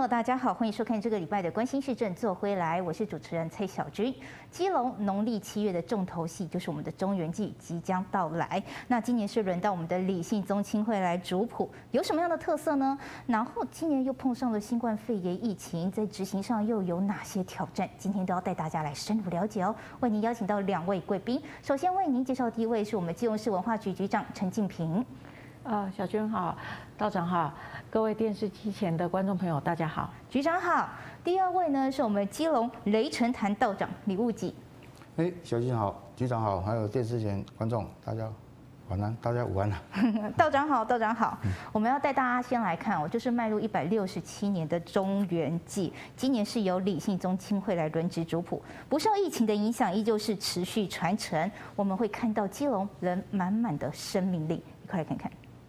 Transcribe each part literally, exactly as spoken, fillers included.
友，大家好，欢迎收看这个礼拜的《关心市政做回来》，我是主持人蔡小军。基隆农历七月的重头戏就是我们的中元祭即将到来，那今年是轮到我们的李姓宗亲会来主谱，有什么样的特色呢？然后今年又碰上了新冠肺炎疫情，在执行上又有哪些挑战？今天都要带大家来深入了解哦。为您邀请到两位贵宾，首先为您介绍第一位是我们基隆市文化局局长陈敬平。 呃，小娟好，道长好，各位电视机前的观众朋友，大家好， 局长好。第二位呢是我们基隆雷神坛道长李务己。 哎，小军好，局长好，还有电视前观众，大家晚安，大家午安了。 道长好，道长好。我们要带大家先来看哦，就是迈入一百六十七年的中元祭，今年是由李姓宗亲会来轮值主谱，不受疫情的影响，依旧是持续传承。我们会看到基隆人满满的生命力，一块来看看。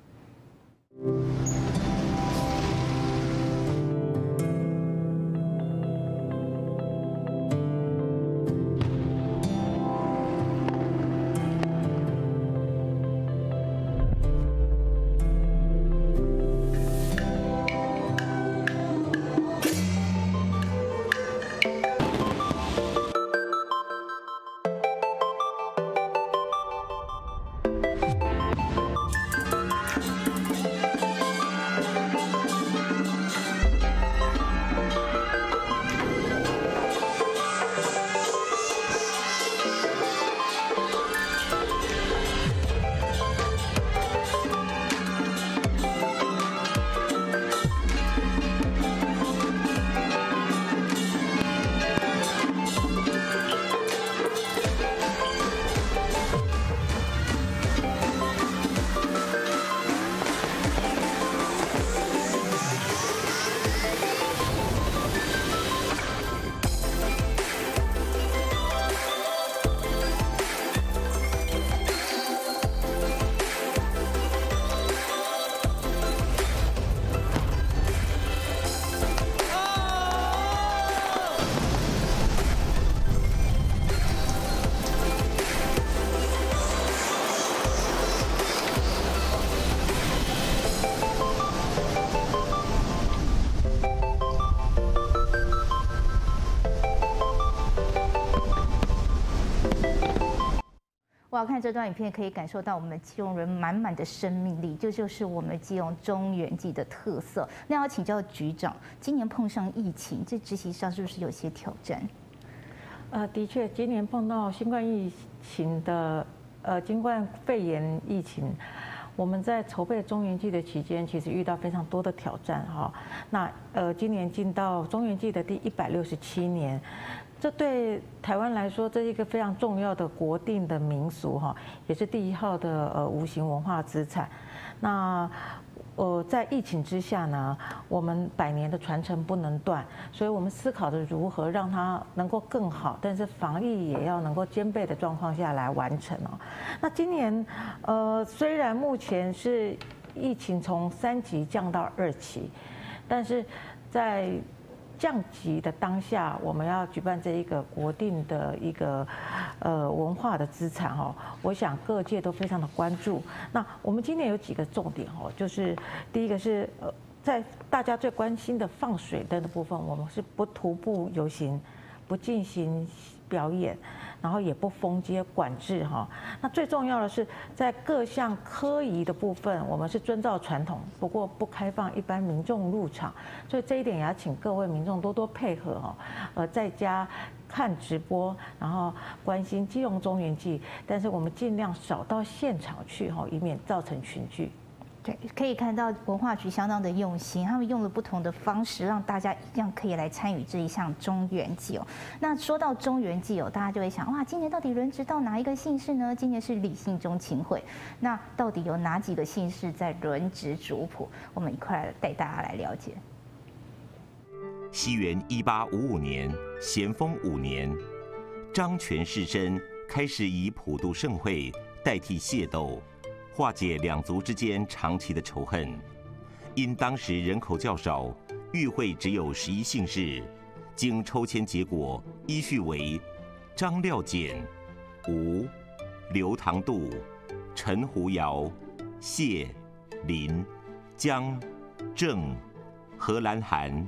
哇，看这段影片可以感受到我们基隆人满满的生命力，这就是我们基隆中元祭的特色。那要请教局长，今年碰上疫情，这执行上是不是有些挑战？ 呃，的确，今年碰到新冠疫情的呃新冠肺炎疫情，我们在筹备中元祭的期间，其实遇到非常多的挑战哈。那呃，今年进到中元祭的第一百六十七年。这对台湾来说，这是一个非常重要的国定的民俗哈，也是第一号的呃无形文化资产。那呃在疫情之下呢，我们百年的传承不能断，所以我们思考的如何让它能够更好，但是防疫也要能够兼备的状况下来完成哦。那今年呃虽然目前是疫情从三级降到二级，但是在降级的当下，我们要举办这一个国定的一个呃文化的资产哦，我想各界都非常的关注。那我们今年有几个重点哦，就是第一个是呃，在大家最关心的放水灯的部分，我们是不徒步游行，不进行表演，然后也不封街管制哈。那最重要的是，在各项科仪的部分，我们是遵照传统，不过不开放一般民众入场，所以这一点也要请各位民众多多配合哈。呃，在家看直播，然后关心基隆中元祭，但是我们尽量少到现场去哈，以免造成群聚。 对，可以看到文化局相当的用心，他们用了不同的方式，让大家一样可以来参与这一项中元祭哦。那说到中元祭哦，大家就会想，哇，今年到底轮值到哪一个姓氏呢？今年是李姓宗亲会，那到底有哪几个姓氏在轮值主谱？我们一块来带大家来了解。 西元一八五五年，咸丰五年，张权士绅开始以普渡盛会代替械斗。化解两族之间长期的仇恨。因当时人口较少，与会只有十一姓氏，经抽签结果依序为张廖简、吴、刘唐度、陈胡尧、谢、林、江、郑、何兰涵、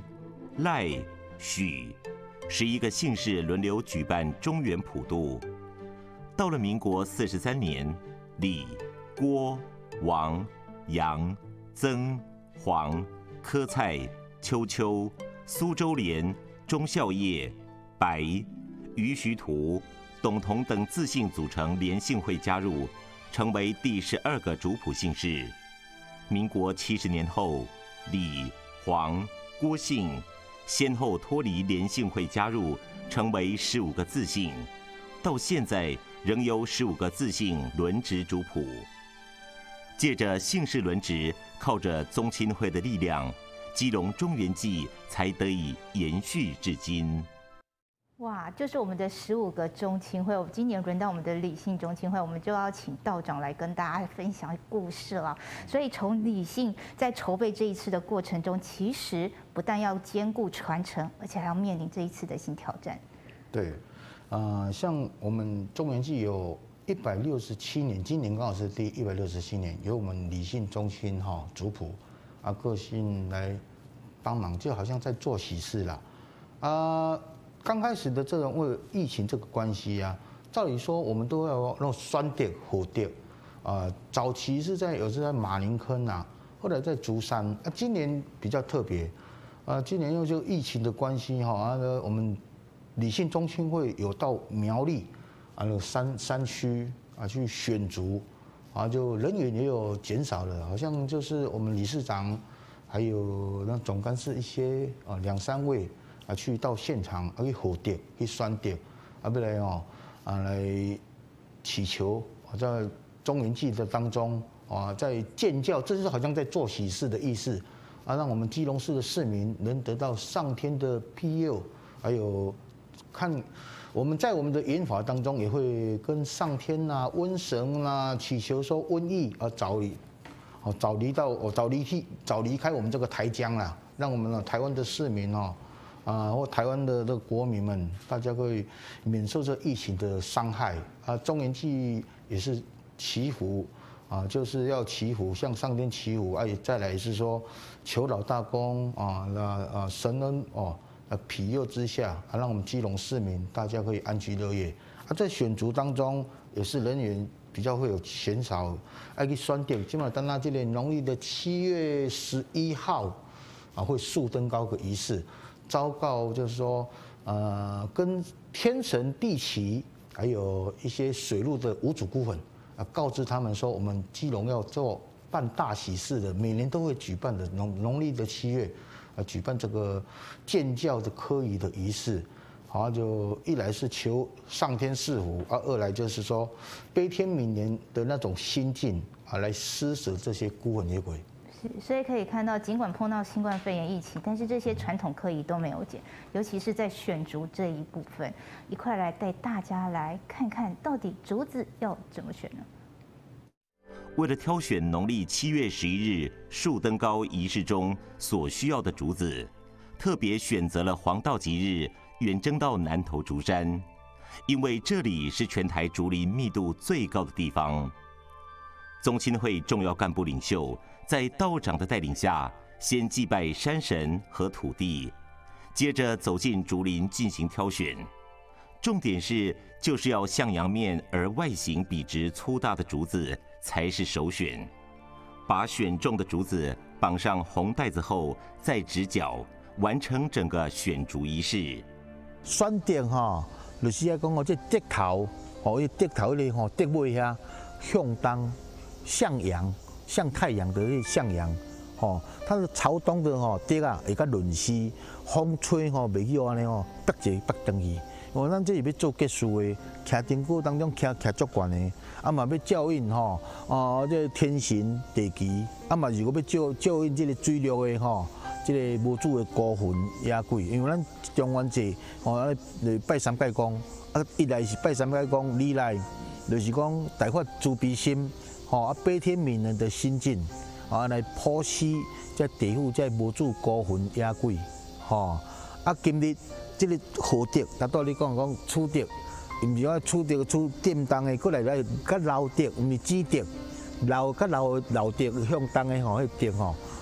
赖、许，十一个姓氏轮流举办中原普渡。到了民国四十三年，李、郭、王、杨、曾、黄、柯蔡、邱秋、苏州莲、钟孝业、白、于徐图、董同等自姓组成联姓会加入，成为第十二个族谱姓氏。民国七十年后，李、黄、郭姓先后脱离联姓会加入，成为十五个自姓。到现在仍有十五个自姓轮值族谱。借着姓氏轮值，靠着宗亲会的力量，基隆中原祭才得以延续至今。 哇，就是我们的十五个中亲会，今年轮到我们的李姓中亲会，我们就要请道长来跟大家分享故事了。所以从李姓在筹备这一次的过程中，其实不但要兼顾传承，而且还要面临这一次的新挑战。 对，呃，像我们中原祭有一百六十七年，今年刚好是第一百六十七年，由我们李姓中亲哈族谱啊各姓来帮忙，就好像在做喜事啦，啊。刚开始的这种为疫情这个关系啊，照理说我们都要那种酸碟、火碟，啊，早期是在有时在马林坑啊，后来在竹山啊，今年比较特别，啊，今年因为就疫情的关系哈，啊，我们李姓中亲会有到苗栗啊，那山山区啊去选族，啊，就人员也有减少了，好像就是我们理事长还有那总干事一些啊两三位。啊，去到现场啊，去火碟、去酸碟，啊，不来哦，啊来祈求啊，在中原祭的当中啊，在建教，这是好像在做喜事的意思啊，让我们基隆市的市民能得到上天的庇佑，还有看我们在我们的演法当中也会跟上天呐、啊、瘟神呐祈求说瘟疫啊早离，哦早离到哦早离去早离开我们这个台江啦，让我们的台湾的市民哦。啊，或台湾的这个国民们，大家会免受这疫情的伤害啊。中原祭也是祈福啊，就是要祈福，向上天祈福。哎、啊，再来是说求老大公啊，那啊神恩哦，啊庇佑之下啊，让我们基隆市民大家可以安居乐业。啊，在选族当中也是人员比较会有减少，爱去选点，基本上到那这年农历的七月十一号啊，会树登高个仪式。昭告就是说，呃，跟天神地旗还有一些水陆的五祖孤魂啊，告知他们说，我们基隆要做办大喜事的，每年都会举办的农农历的七月啊，举办这个建教的科仪的仪式，好，就一来是求上天赐福啊，二来就是说悲天悯人的那种心境啊，来施舍这些孤魂野鬼。 所以可以看到，尽管碰到新冠肺炎疫情，但是这些传统科仪都没有减，尤其是在选竹这一部分，一块来带大家来看看到底竹子要怎么选呢？ 为了挑选农历七月十一日树登高仪式中所需要的竹子，特别选择了黄道吉日远征到南投竹山，因为这里是全台竹林密度最高的地方。宗亲会重要干部领袖在道长的带领下，先祭拜山神和土地，接着走进竹林进行挑选。重点是，就是要向阳面而外形笔直粗大的竹子才是首选。把选中的竹子绑上红带子后，再直角，完成整个选竹仪式。 选定吼，就是要讲哦，这竹头，哦，伊竹头咧吼，竹尾遐向东。向阳，向太阳的向阳，吼，它是朝东的吼，竹啊会较润湿，风吹吼袂去安尼吼，北一北登去。因为咱这是要做结束的，徛丁鼓当中徛徛足悬的，啊嘛要照应吼，哦，这天神地旗，啊嘛如果要照照应这个水陆的吼，这个无主的孤魂野鬼，因为咱中元节吼，来拜三界公，啊一来是拜三界公，二来就是讲大发慈悲心。吼啊，悲天悯人的心境，啊来剖析这地府这无主孤魂野鬼，吼啊今日这个好竹，达到你讲讲粗竹，毋是讲粗竹粗电动的，过来来较老竹，毋是紫竹，老较老老竹向东的吼，迄竹吼，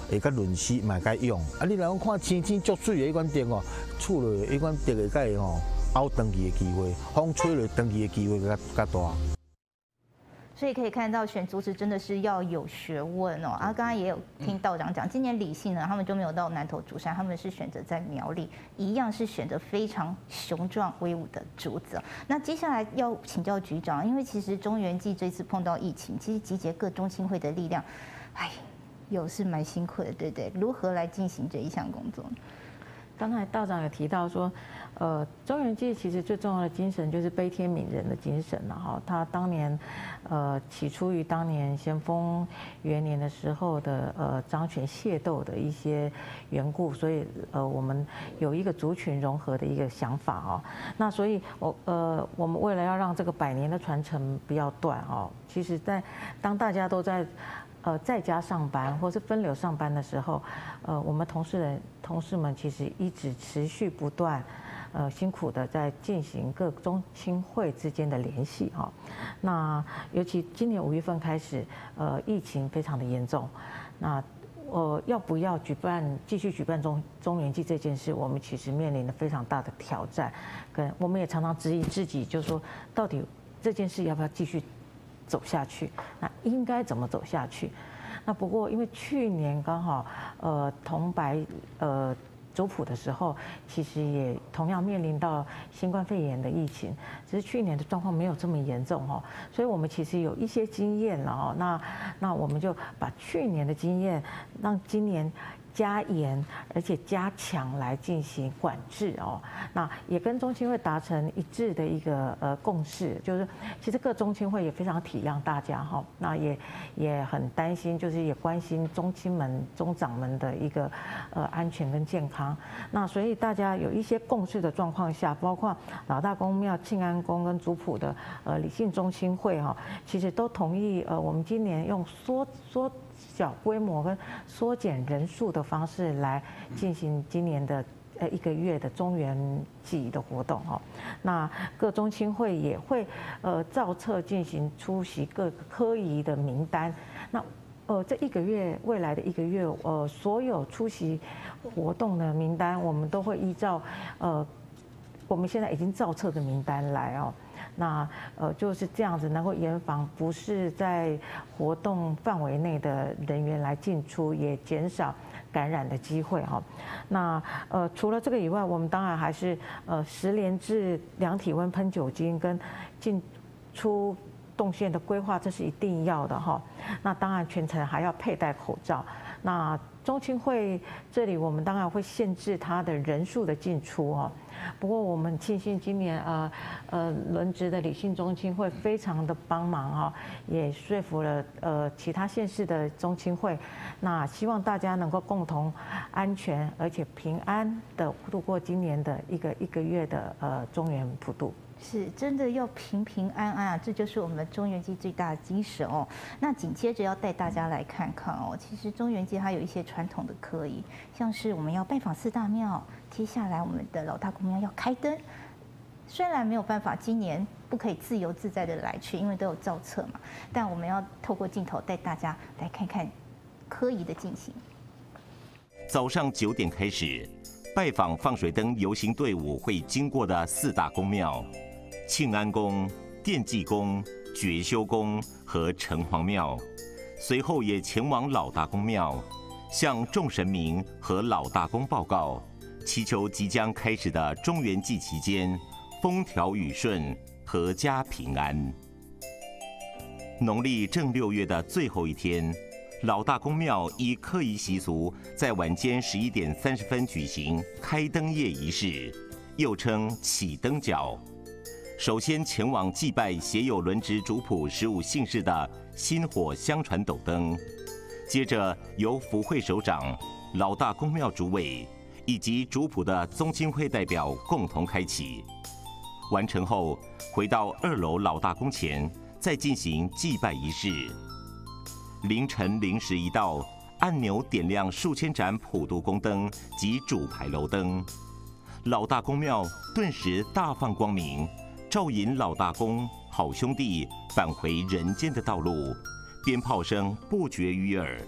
会较润湿，嘛该用。啊，你若讲看青青足水的迄款灯哦，厝落迄款灯会甲吼凹长去的机会，风吹落长去的机会较较大。 所以可以看到选竹子真的是要有学问哦。啊，刚刚也有听道长讲，今年理性呢，他们就没有到南投竹山，他们是选择在苗栗，一样是选择非常雄壮威武的竹子。那接下来要请教局长，因为其实中原祭这次碰到疫情，其实集结各中青会的力量，哎，有是蛮辛苦的，对不对？如何来进行这一项工作？ 刚才道长有提到说，呃，中原祭其实最重要的精神就是悲天悯人的精神了哈。他当年，呃，起初于当年咸丰元年的时候的呃张权械斗的一些缘故，所以呃我们有一个族群融合的一个想法哦。那所以我呃我们为了要让这个百年的传承不要断哦，其实在当大家都在呃，在家上班或是分流上班的时候，呃，我们同事人同事们其实一直持续不断，呃，辛苦的在进行各中青会之间的联系哈。那尤其今年五月份开始，呃，疫情非常的严重，那呃，要不要举办继续举办中中原祭这件事，我们其实面临了非常大的挑战，跟我们也常常质疑自己，就是说到底这件事要不要继续走下去？那应该怎么走下去？那不过因为去年刚好呃铜白呃族谱的时候，其实也同样面临到新冠肺炎的疫情，只是去年的状况没有这么严重哦，所以我们其实有一些经验了哦。那那我们就把去年的经验，让今年加严而且加强来进行管制哦。那也跟中青会达成一致的一个呃共识，就是其实各中青会也非常体谅大家哈，那也也很担心，就是也关心中青们、中长们的一个呃安全跟健康。那所以大家有一些共识的状况下，包括老大公庙、庆安宫跟族谱的呃理性中青会哈，其实都同意呃我们今年用缩缩。小规模跟缩减人数的方式来进行今年的呃一个月的中原祭的活动哈。那各中青会也会呃照册进行出席各科仪的名单。那呃这一个月未来的一个月呃所有出席活动的名单，我们都会依照呃我们现在已经照册的名单来哦。那呃就是这样子，能够严防不是在活动范围内的人员来进出，也减少感染的机会哈。那呃除了这个以外，我们当然还是呃实联制量体温、喷酒精跟进出动线的规划，这是一定要的哈。那当然全程还要佩戴口罩。那中青会这里，我们当然会限制它的人数的进出哦。不过我们庆幸今年呃呃轮值的理性中青会非常的帮忙哈，也说服了呃其他县市的中青会，那希望大家能够共同安全而且平安的度过今年的一个一个月的呃中原普渡。 是真的要平平安安啊，这就是我们中原祭最大的精神哦。那紧接着要带大家来看看哦，其实中原祭它有一些传统的科仪，像是我们要拜访四大庙，接下来我们的老大公庙要开灯。虽然没有办法今年不可以自由自在的来去，因为都有造册嘛，但我们要透过镜头带大家来看看科仪的进行。 早上九点开始，拜访放水灯游行队伍会经过的四大公庙。庆安宫、奠济宫、觉修宫和城隍庙，随后也前往老大公庙，向众神明和老大公报告，祈求即将开始的中元祭期间风调雨顺、阖家平安。农历正六月的最后一天，老大公庙依科仪习俗，在晚间十一点三十分举行开灯夜仪式，又称起灯角。首先前往祭拜写有轮值族谱十五姓氏的薪火相传斗灯，接着由福会首长、老大公庙主委以及族谱的宗亲会代表共同开启。完成后，回到二楼老大公前，再进行祭拜仪式。凌晨零时一到，按钮点亮数千盏普渡宫灯及主牌楼灯，老大公庙顿时大放光明，照引老大公好兄弟返回人间的道路，鞭炮声不绝于耳，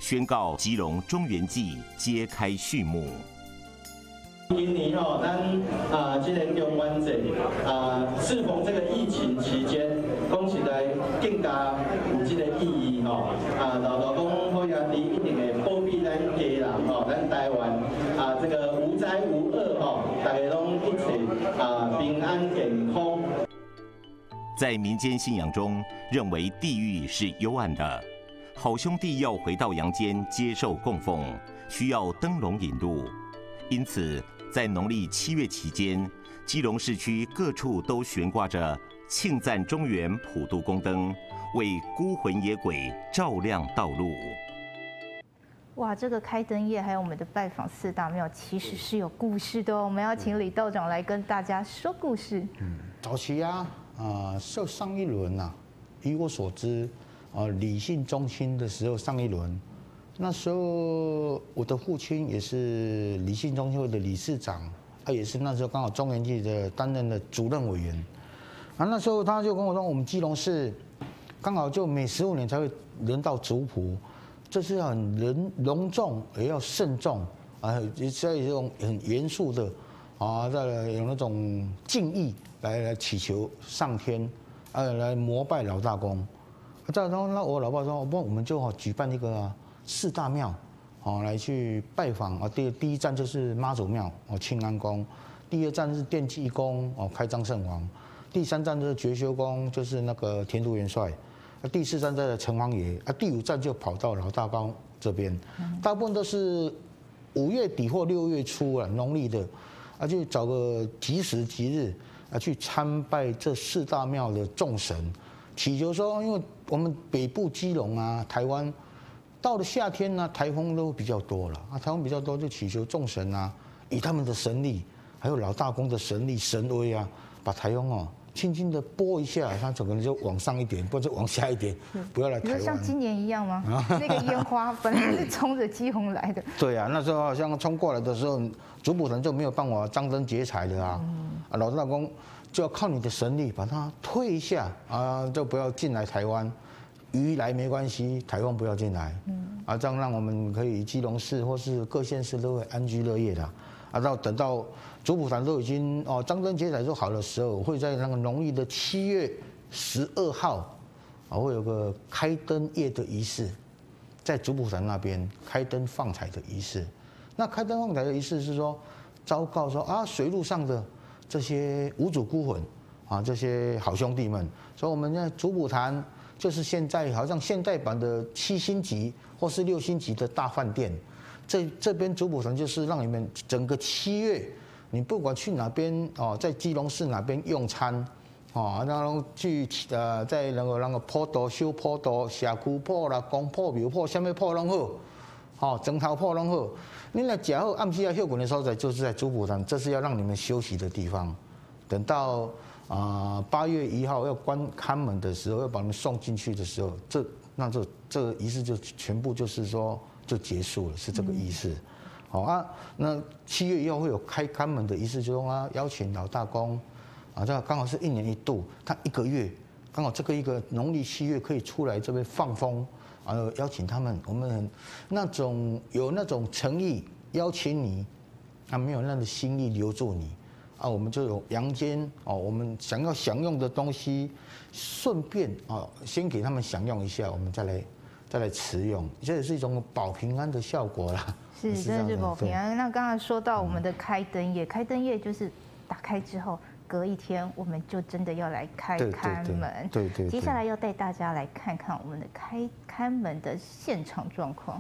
宣告基隆中元祭揭开序幕。 今年吼，咱啊，今年中元节啊，适逢这个疫情期间，讲实在更加有这个意义吼。啊，老老公好兄弟一定会保庇咱家人吼，咱台湾啊，这个无灾无厄吼，大家拢一起啊平安健康。 在民间信仰中，认为地狱是幽暗的，好兄弟要回到阳间接受供奉，需要灯笼引路，因此。在农历七月期间，基隆市区各处都悬挂着庆赞中元普渡宫灯，为孤魂野鬼照亮道路。 哇，这个开灯夜还有我们的拜访四大庙，其实是有故事的哦。我们要请李道长来跟大家说故事。 嗯，早期啊，啊、呃，上上一轮呐、啊，以我所知，啊、呃，理性中心的时候上一轮。那时候我的父亲也是理性中心会的理事长，啊，也是那时候刚好中元祭的担任的主任委员。啊，那时候他就跟我说，我们基隆市刚好就每十五年才会轮到族谱，这是要很隆隆重，也要慎重啊，也是要有这种很严肃的啊，再来有那种敬意来来祈求上天，啊，来膜拜老大公。再然后，那我老爸说，不，我们就举办一个、啊。四大庙，哦，来去拜访啊。第第一站就是妈祖庙，哦，庆安宫；第二站是奠基宫，哦，开张圣王；第三站就是觉修宫，就是那个田都元帅；啊，第四站在城隍爷；啊，第五站就跑到老大公这边。大部分都是五月底或六月初啊，农历的，啊，就找个吉时吉日啊，去参拜这四大庙的众神，祈求说，因为我们北部基隆啊，台湾。到了夏天呢，台风都比较多了啊，台风比较多就祈求众神啊，以他们的神力，还有老大公的神力神威啊，把台风哦轻轻的拨一下，它整个人就往上一点，或者往下一点，不要来台湾。 像今年一样吗？那个烟花本来是冲着基隆来的。 对啊，那时候好像冲过来的时候，主普神就没有办法张灯结彩的啊，啊老大公就要靠你的神力把它推一下啊，就不要进来台湾。鱼来没关系，台风不要进来，嗯，啊，这样让我们可以基隆市或是各县市都会安居乐业的，啊，到等到主普坛都已经哦张灯结彩都好的时候，会在那个农历的七月十二号，啊，会有个开灯夜的仪式，在主普坛那边开灯放彩的仪式。那开灯放彩的仪式是说，昭告说啊，水路上的这些无主孤魂啊，这些好兄弟们，所以我们在主普坛。就是现在好像现代版的七星级或是六星级的大饭店，这这边主普神就是让你们整个七月，你不管去哪边哦，在基隆市哪边用餐，哦，然后去呃在那个那个坡道、修坡道、社区铺啦、公铺、庙铺，什么铺拢好，哦，枕头铺拢好，你来食好暗时要休困的所在就是在主普神，这是要让你们休息的地方，等到。啊，八月一号要关看门的时候，要把他们送进去的时候，这那这这个仪式就全部就是说就结束了，是这个意思。好啊，那七月一号会有开看门的仪式，就是啊邀请老大公啊，这刚好是一年一度，他一个月刚好这个一个农历七月可以出来这边放风啊，邀请他们，我们很那种有那种诚意邀请你，啊没有那个心意留住你。啊，我们就有阳间哦，我们想要享用的东西，顺便啊，先给他们享用一下，我们再来再来食用，这也是一种保平安的效果啦。 是，真的是保平安。那刚才说到我们的开灯夜，开灯夜就是打开之后，隔一天我们就真的要来开看门。 对对。 接下来要带大家来看看我们的开看门的现场状况。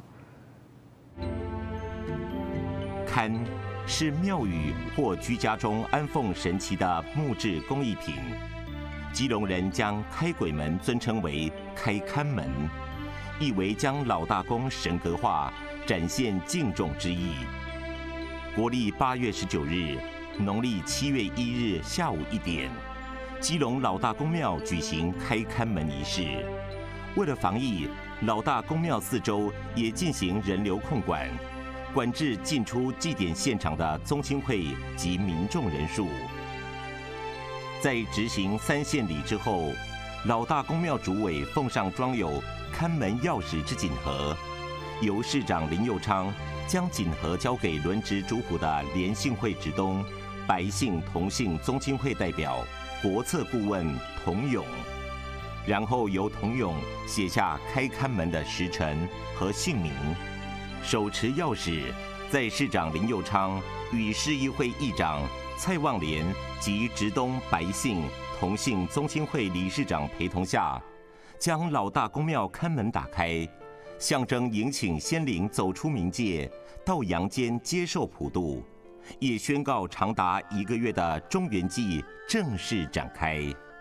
看。是庙宇或居家中安奉神祇的木质工艺品。基隆人将开鬼门尊称为开龛门，意为将老大公神格化，展现敬重之意。国历八月十九日，农历七月一日下午一点，基隆老大公庙举行开龛门仪式。为了防疫，老大公庙四周也进行人流控管。管制进出祭典现场的宗亲会及民众人数。在执行三献礼之后，老大公庙主委奉上装有看门钥匙之锦盒， 由市长林右昌将锦盒交给轮值主普的联信会直东白姓同姓宗亲会代表国策顾问童勇，然后由童勇写下开看门的时辰和姓名，手持钥匙，在市长林右昌与市议会议长蔡旺莲及直东白姓同姓宗亲会理事长陪同下，将老大公庙看门打开，象征迎请先灵走出冥界，到阳间接受普渡，也宣告长达一个月的中元祭正式展开。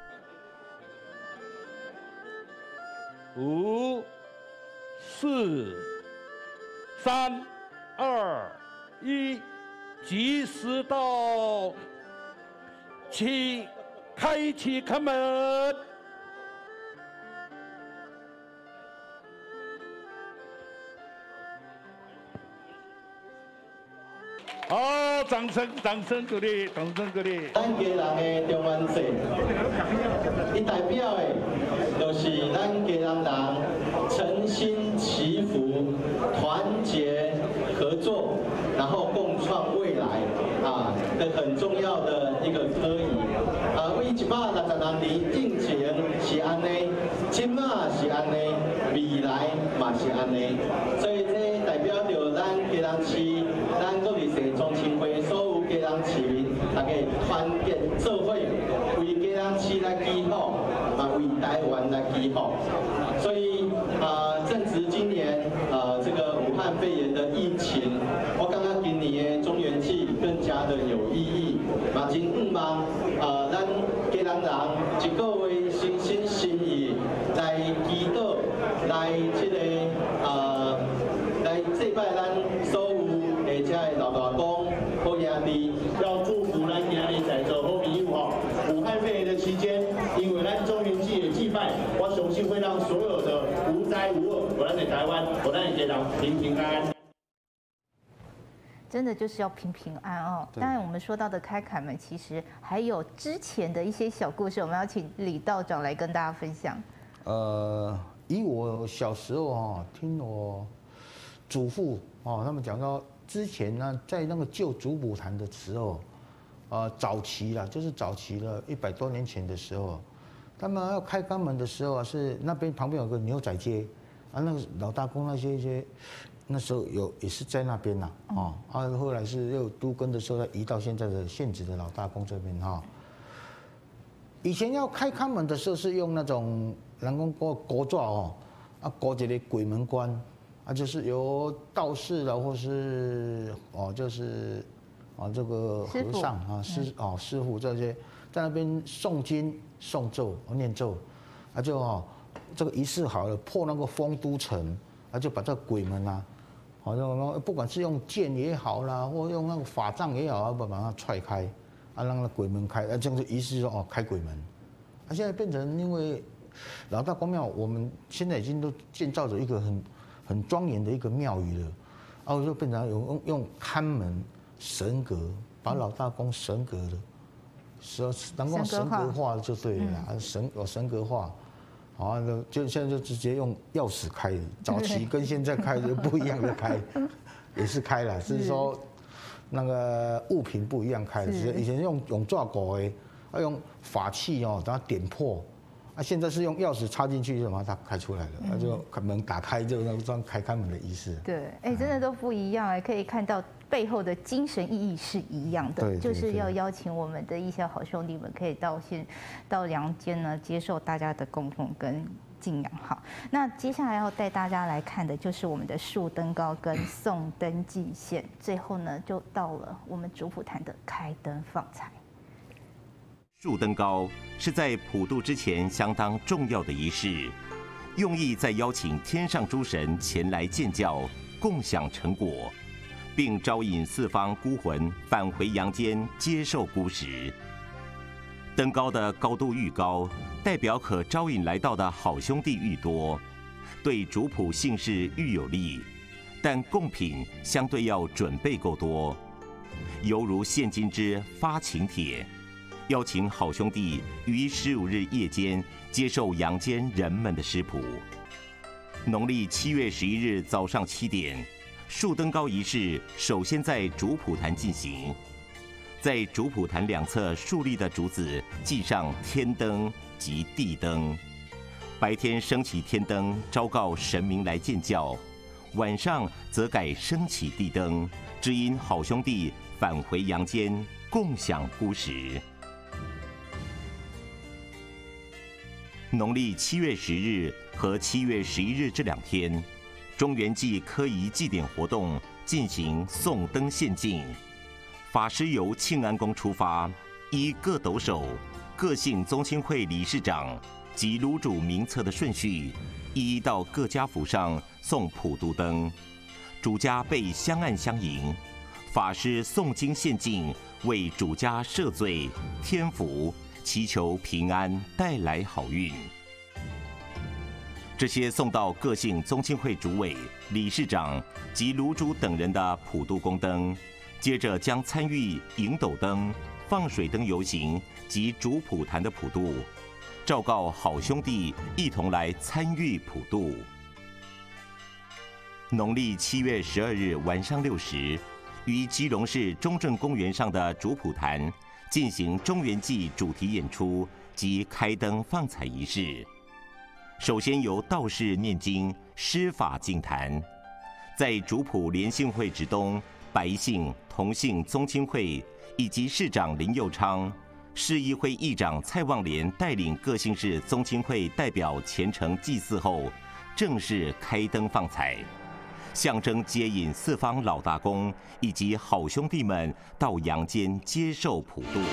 五、四、三、二、一，计时到，请开启看门。好，掌声，掌声鼓励，掌声鼓励。 咱家人的中元节，伊代表的，就是咱家人人诚心祈福、团结合作，然后共创未来啊的很重要的一个科仪。啊，为一百六十六年以前是安尼，今嘛是安尼，未来嘛是安尼，所以这代表着咱家人市。咱各位社中青会所有家人市民，大家团结做伙，为家人市来祈福，啊，为台湾来祈福。所以啊，正值今年啊这个武汉肺炎的疫情，我感觉今年的中元祭更加的有意义。嘛，真希望啊，咱家人人一个月心心心意来祈祷，来这个啊，来祭拜咱所有。而且老大公好兄弟，要祝福咱今日在座好朋友吼，武汉肺炎的期间，因为咱中元祭的祭拜，我相信会让所有的无灾无厄，我咱的台湾，我咱的家人平平安安。 真的就是要平平安哦。当然，我们说到的开坎门，其实还有之前的一些小故事，我们要请李道长来跟大家分享。 呃，以我小时候啊，听我祖父哦他们讲到。之前呢，在那个旧主普坛的时候，呃，早期啦，就是早期了，一百多年前的时候，他们要开肛门的时候啊，是那边旁边有个牛仔街，啊，那个老大公那些一些，那时候有也是在那边呐，哦，啊，后来是又都更的时候，移到现在的现址的老大公这边哈。以前要开肛门的时候是用那种人工锅锅爪哦，啊，锅一个鬼门关。啊，就是由道士了，或是哦，就是啊这个和尚啊师哦师傅这些在那边诵经诵咒念咒，啊就哦这个仪式好了，破那个丰都城，啊就把这个鬼门啊，好像不管是用剑也好啦，或用那个法杖也好啊，把把它踹开，啊让那鬼门开，啊这样子仪式说哦开鬼门，啊现在变成因为老大公庙，我们现在已经都建造着一个很。很庄严的一个庙宇了，然后就变成用用看门神格，把老大公神格了，说能够神格化就对了啦，神有神格化，好，就现在就直接用钥匙开，早期跟现在开的不一样的开，也是开了，只是说那个物品不一样开的，以前用用抓狗诶，要用法器哦，把它点破。啊，现在是用钥匙插进去就把它开出来了，那、嗯、就门打开就那个开开门的仪式。 对，哎、欸，真的都不一样哎，可以看到背后的精神意义是一样的，对对对，就是要邀请我们的一些好兄弟们可以到现到阳间呢，接受大家的供奉跟敬仰。好，那接下来要带大家来看的就是我们的树灯高跟送灯祭献，最后呢就到了我们主普坛的开灯放财。 树灯高是在普渡之前相当重要的仪式，用意在邀请天上诸神前来建教，共享成果，并招引四方孤魂返回阳间接受孤食。灯高的高度愈高，代表可招引来到的好兄弟愈多，对主普姓氏愈有利，但贡品相对要准备够多，犹如现今之发请帖。邀请好兄弟于十五日夜间接受阳间人们的食谱。 农历七月十一日早上七点，树登高仪式首先在主普坛进行。在主普坛两侧竖立的竹子系上天灯及地灯，白天升起天灯，昭告神明来见教；晚上则改升起地灯，指引好兄弟返回阳间，共享孤食。农历七月十日和七月十一日这两天，中元祭科仪祭典活动进行送灯献敬。法师由庆安宫出发，依各斗首、各姓宗亲会理事长及炉主名册的顺序，一一到各家府上送普渡灯。主家备香案相迎，法师诵经献敬，为主家赦罪添福，祈求平安，带来好运。这些送到各姓宗亲会主委、理事长及炉主等人的普渡宫灯，接着将参与迎斗灯、放水灯游行及主普坛的普渡，昭告好兄弟一同来参与普渡。农历七月十二日晚上六时，于基隆市中正公园上的主普坛进行中元祭主题演出及开灯放彩仪式。首先由道士念经、施法敬坛，在主普联信会之东。白姓、同姓宗亲会以及市长林佑昌、市议会议长蔡旺莲带领各姓市宗亲会代表虔诚祭祀后，正式开灯放彩，象征接引四方老大公以及好兄弟们到阳间接受普渡。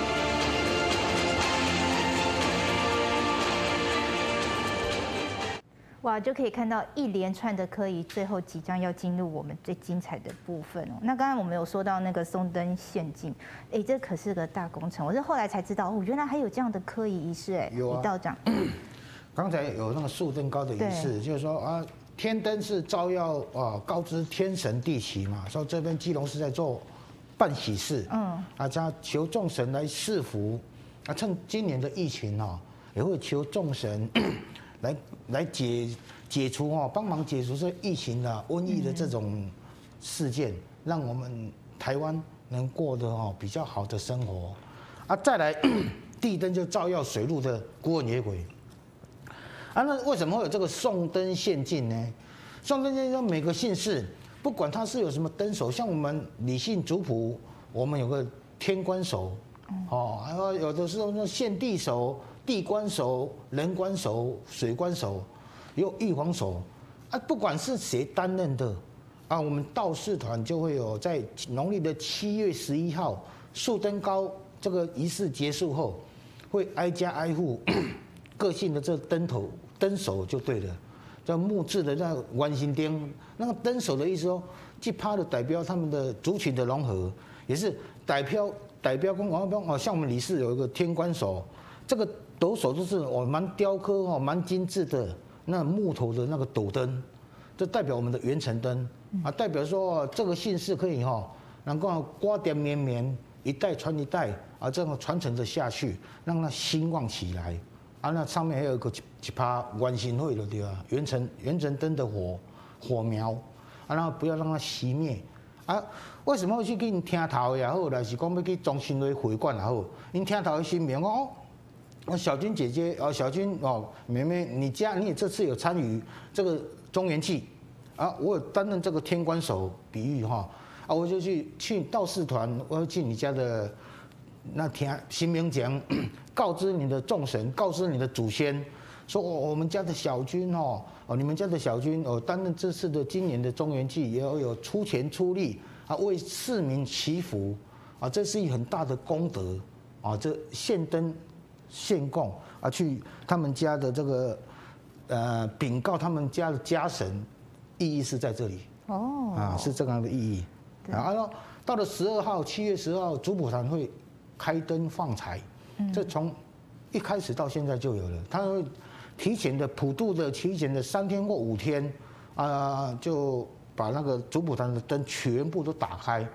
哇，就可以看到一连串的科仪，最后即将要进入我们最精彩的部分哦。那刚刚我们有说到那个松灯献敬，哎，这可是个大工程。我是后来才知道，哦，原来还有这样的科仪仪式，哎， 有啊， 李道长。 刚才有那个树登高的仪式，就是说啊，天灯是照耀啊，告知天神地旗嘛，说这边基隆是在做办喜事，嗯，啊，加求众神来赐福，啊，趁今年的疫情哦，也会求众神。来来解解除哦，帮忙解除这疫情的瘟疫的这种事件，让我们台湾能过得哦比较好的生活。啊，再来地灯就照耀水路的孤魂野鬼。啊，那为什么会有这个送灯献敬呢？送灯献敬，每个姓氏不管他是有什么灯手，像我们李姓族谱，我们有个天官手，哦，还有有的时候那献地手。地官手、人官手、水官手，有玉皇手，啊，不管是谁担任的，啊，我们道士团就会有在农历的七月十一号树登高这个仪式结束后，会挨家挨户各姓的这灯头灯手就对了，叫木质的那个弯形灯，那个灯手的意思哦，这趴的代表他们的族群的融合，也是代表代表公王哦，像我们李氏有一个天官手，这个。斗手就是哦，蛮雕刻哦，蛮精致的那木头的那个斗灯，这代表我们的元辰灯啊，代表说这个姓氏可以哈，能够瓜瓞绵绵，一代传一代啊，这样传承着下去，让它兴旺起来啊。那上面还有一个一趴元神会的对吧？元辰元辰灯的火火苗啊，然后不要让它熄灭啊。为什么会去给你听头也好，还是讲要去中心的会馆也好，你听头的新名哦。哦，小军姐姐哦，小军哦，妹妹，你家你也这次有参与这个中元祭啊？我有担任这个天官手比喻哈啊，我就去去道士团，我要去你家的那天新明讲，告知你的众神，告知你的祖先，说哦，我们家的小军哦，哦，你们家的小军哦，担任这次的今年的中元祭，也要有出钱出力啊，为市民祈福啊，这是一很大的功德啊，这献灯。献供啊，去他们家的这个呃禀告他们家的家神，意义是在这里哦，啊是这样的意义。然后到了十二号，七月十二号，主普坛会开灯放彩，嗯、这从一开始到现在就有了。他会提前的普渡的提前的三天或五天啊，就把那个主普坛的灯全部都打开。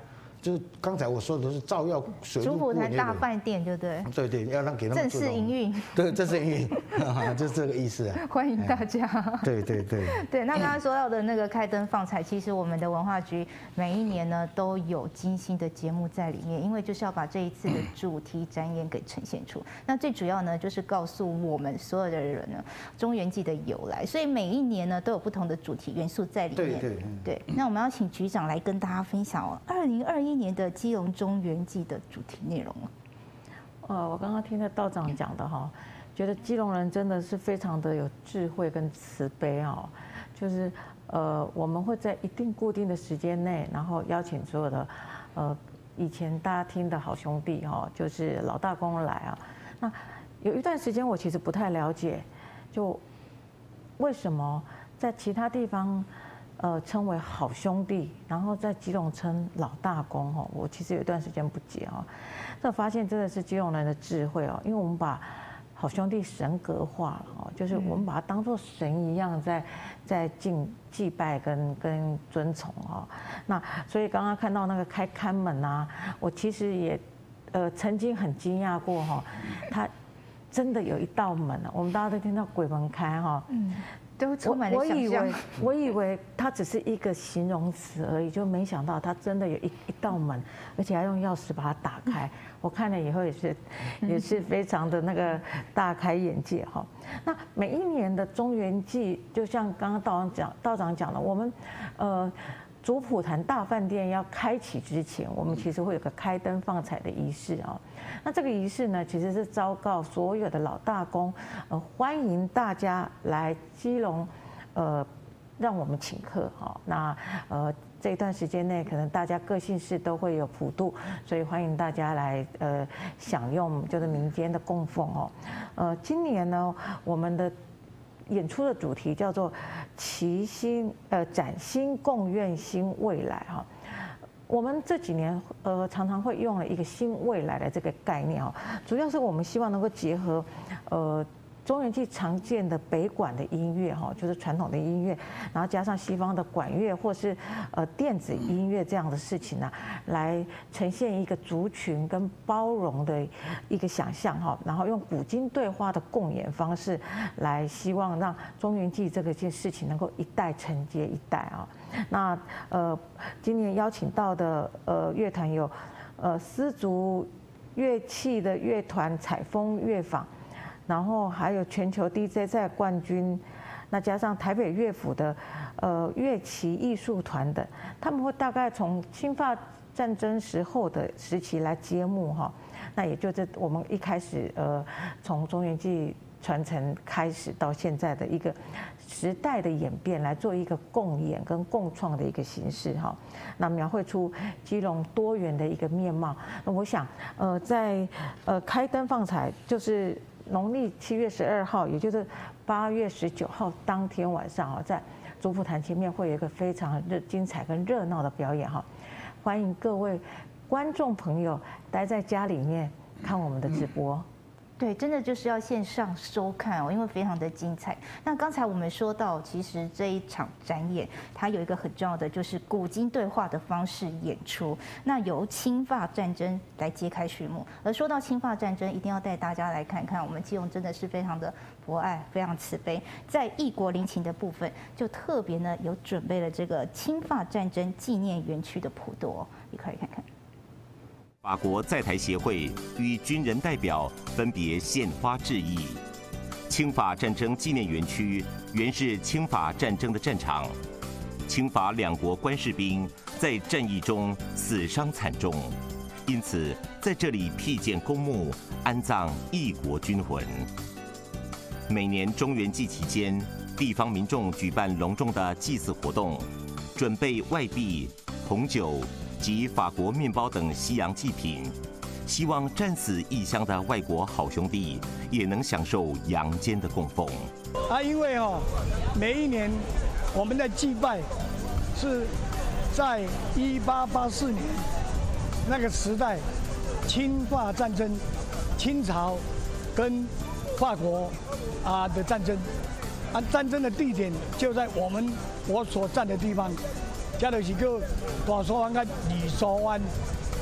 就是刚才我说的都是照耀水陆主部普坛大饭店，对不对？ 对对，要让给他们正式营运。 对，正式营运，就是这个意思啊。 欢迎大家。 对对对。 对，那刚刚说到的那个开灯放彩，其实我们的文化局每一年呢都有精心的节目在里面，因为就是要把这一次的主题展演给呈现出。那最主要呢就是告诉我们所有的人呢中元祭的由来，所以每一年呢都有不同的主题元素在里面。 对对对。那我们要请局长来跟大家分享哦，二零二一年的基隆中元祭的主题内容。 呃，我刚刚听到道长讲的哈，觉得基隆人真的是非常的有智慧跟慈悲哦，就是呃我们会在一定固定的时间内，然后邀请所有的呃以前大家听的好兄弟哈，就是老大公来啊。那有一段时间我其实不太了解，就为什么在其他地方呃称为好兄弟，然后在基隆称老大公哈，我其实有一段时间不解哈。这发现真的是基隆人的智慧哦，因为我们把好兄弟神格化了哦，就是我们把它当作神一样在在敬祭拜跟跟尊崇哦。那所以刚刚看到那个开看门啊，我其实也呃曾经很惊讶过哈，它真的有一道门啊，我们大家都听到鬼门开哈。嗯。 都充满了想象。 我以为我以为它只是一个形容词而已，就没想到它真的有一一道门，而且还用钥匙把它打开。我看了以后也是也是非常的那个大开眼界哈。那每一年的中元祭，就像刚刚道长讲道长讲了，我们呃。主普坛大饭店要开启之前，我们其实会有个开灯放彩的仪式啊。那这个仪式呢，其实是昭告所有的老大公，呃，欢迎大家来基隆，呃，让我们请客哈。那呃这一段时间内，可能大家各姓氏都会有普渡，所以欢迎大家来呃享用就是民间的供奉哦。呃，今年呢，我们的演出的主题叫做“齐心呃崭新共愿新未来”哈，我们这几年呃常常会用了一个新未来的这个概念哈，主要是我们希望能够结合呃中元祭常见的北管的音乐哈，就是传统的音乐，然后加上西方的管乐或是呃电子音乐这样的事情呢、啊，来呈现一个族群跟包容的一个想象哈，然后用古今对话的共演方式，来希望让中元祭这个件事情能够一代承接一代啊。那呃今年邀请到的呃乐团有呃丝竹乐器的乐团采风乐坊。然后还有全球 D J 赛冠军，那加上台北乐府的呃乐器艺术团等，他们会大概从清法战争时候的时期来揭幕哈，那也就是我们一开始呃从中元祭传承开始到现在的一个时代的演变，来做一个共演跟共创的一个形式哈，那描绘出基隆多元的一个面貌。那我想呃在呃开灯放彩就是。农历七月十二号，也就是八月十九号当天晚上啊，在主普坛前面会有一个非常热精彩跟热闹的表演哈，欢迎各位观众朋友待在家里面看我们的直播。 对，真的就是要线上收看哦，因为非常的精彩。那刚才我们说到，其实这一场展演它有一个很重要的，就是古今对话的方式演出。那由清法战争来揭开序幕。而说到清法战争，一定要带大家来看看，我们基隆真的是非常的博爱，非常慈悲。在异国陵寝的部分，就特别呢有准备了这个清法战争纪念园区的普渡哦，一块来看看。 法国在台协会与军人代表分别献花致意。清法战争纪念园区原是清法战争的战场，清法两国官士兵在战役中死伤惨重，因此在这里辟建公墓，安葬异国军魂。每年中元祭期间，地方民众举办隆重的祭祀活动，准备外币、红酒及法国面包等西洋祭品，希望战死异乡的外国好兄弟也能享受阳间的供奉。 啊，因为哦，每一年我们的祭拜是在一八八四年那个时代，清法战争，清朝跟法国啊的战争，啊战争的地点就在我们我所站的地方。这就是叫大沙湾跟二沙湾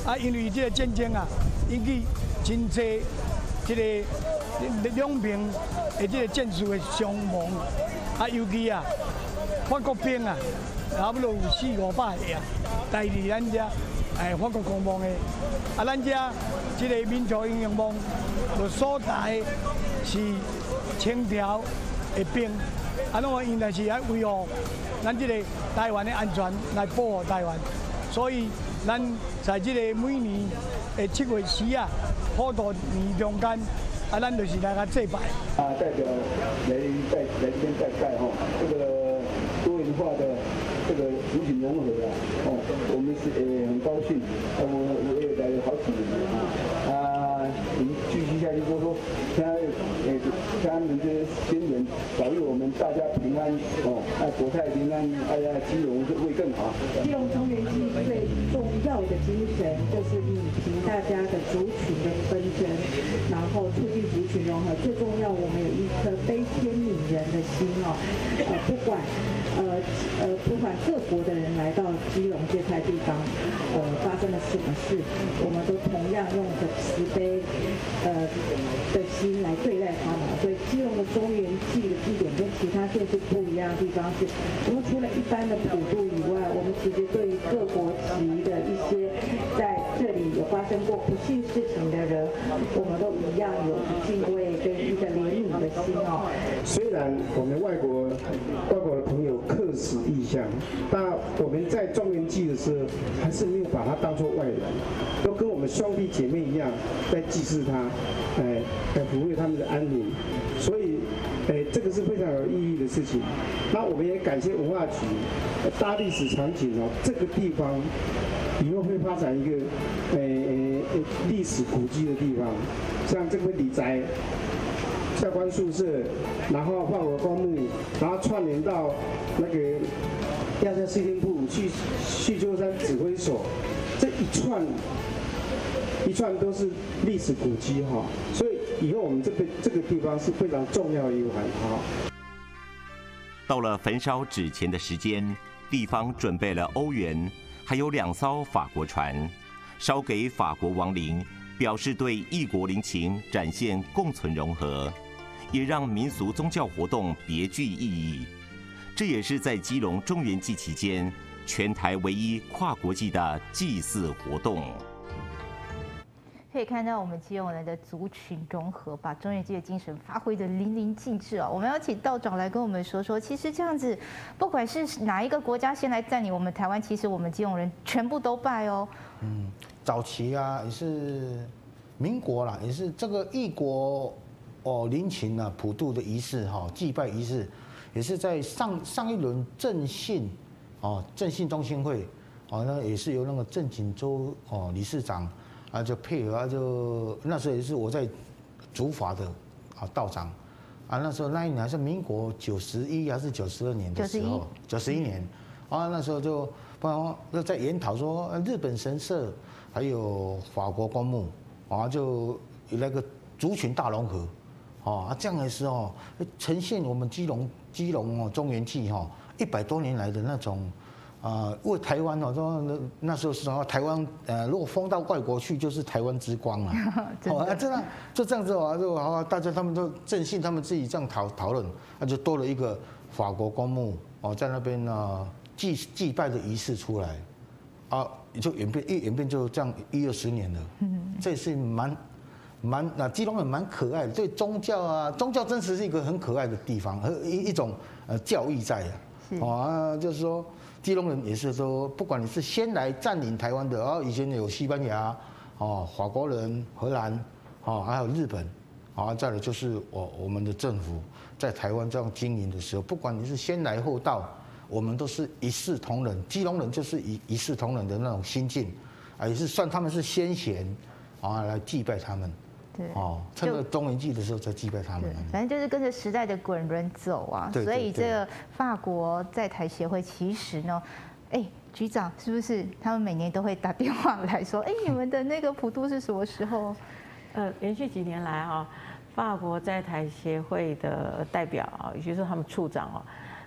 啊，因为这个战争啊，引起真济这个两边的这个战士的伤亡，啊，尤其啊，法国兵啊，差不多有四五百个啊，代理咱遮诶法国公墓的，啊，咱遮这个民族英雄墓，就所在是清朝的兵，啊，那么因来是来维护咱这个台湾的安全，来保护台湾，所以咱在这个每年的七月时啊，普渡年中间，啊，咱就是来个祭拜。 啊，代表来在来这边再盖哈，这个多元化的这个族群融合啊，哦，我们是呃很高兴，啊，我我也来了好几年了啊，啊，我们继续下去就说，他呃他们这些先人保佑我们大家平安哦，啊国泰平安，哎呀基隆会更好。 基隆中原祭最重要的精神就是理平大家的族群的纷争，然后促进族群融合。最重要，我们有一颗悲天悯人的心哦，呃，不管呃呃不管各国的人来到基隆这块地方，呃发生了什么事，我们都同样用着慈悲呃的心来对待他们。所以基隆的中原祭的祭典跟其他县市不一样的地方是，我们除了一般的普渡以外，我们其实对于各国籍的一些在这里有发生过不幸事情的人，我们都一样有敬畏跟一个怜悯的心哦。 虽然我们外国外国的朋友客死异乡，但我们在中原祭的时候，还是没有把他当作外人，都跟我们兄弟姐妹一样在祭祀他，哎，来抚慰他们的安宁。所以，哎，这个是非常有意义的事情。那我们也感谢文化局大历史场景哦，这个地方以后会发展一个呃呃历史古迹的地方，像这个李宅、教官宿舍，然后法国公墓，然后串联到那个亚夏司令部、续续鸠山指挥所，这一串一串都是历史古迹哈，所以以后我们这边这个地方是非常重要的一环哈。 到了焚烧纸钱的时间，地方准备了欧元，还有两艘法国船，烧给法国亡灵，表示对异国邻情展现共存融合，也让民俗宗教活动别具意义。这也是在基隆中原祭期间，全台唯一跨国际的祭祀活动。 可以看到我们基隆人的族群融合，把中原祭的精神发挥得淋漓尽致哦。我们要请道长来跟我们说说，其实这样子，不管是哪一个国家先来占领我们台湾，其实我们基隆人全部都拜哦。 嗯，早期啊也是民国啦，也是这个异国哦陵寝啊普渡的仪式哈，祭拜仪式，也是在上上一轮正信哦正信中心会哦，那也是由那个郑锦州哦理事长。啊，就配合啊，就那时候也是我在主法的啊道长，啊那时候那一年还是民国九十一还是九十二年的时候，九十一年，啊那时候就不然就在研讨说日本神社还有法国公墓，啊就有那个族群大融合，啊这样的时候呈现我们基隆基隆哦中原祭哈一百多年来的那种。啊，为台湾哦，说那那时候是说台湾呃，如果封到外国去，就是台湾之光了。哦，啊，这样就这样子哦，就好，大家他们都正信，他们自己这样讨讨论，那就多了一个法国公墓哦，在那边呢祭祭拜的仪式出来，啊，就演变一演变就这样一二十年了。嗯，这也是蛮蛮啊，基隆人蛮可爱的，对宗教啊，宗教真实是一个很可爱的地方，和一一种呃教义在啊。哦啊，就是说。基隆人也是说，不管你是先来占领台湾的，然后以前有西班牙、哦法国人、荷兰，哦还有日本，啊再来就是我我们的政府在台湾这样经营的时候，不管你是先来后到，我们都是一视同仁。基隆人就是一一视同仁的那种心境，啊也是算他们是先贤，啊来祭拜他们。对，哦，趁着中元祭的时候才祭拜他们。 反正就是跟着时代的滚轮走啊。对对对，所以这个法国在台协会其实呢，哎，局长是不是他们每年都会打电话来说，哎，你们的那个普渡是什么时候？ 呃，连续几年来啊，法国在台协会的代表啊，也就是他们处长啊，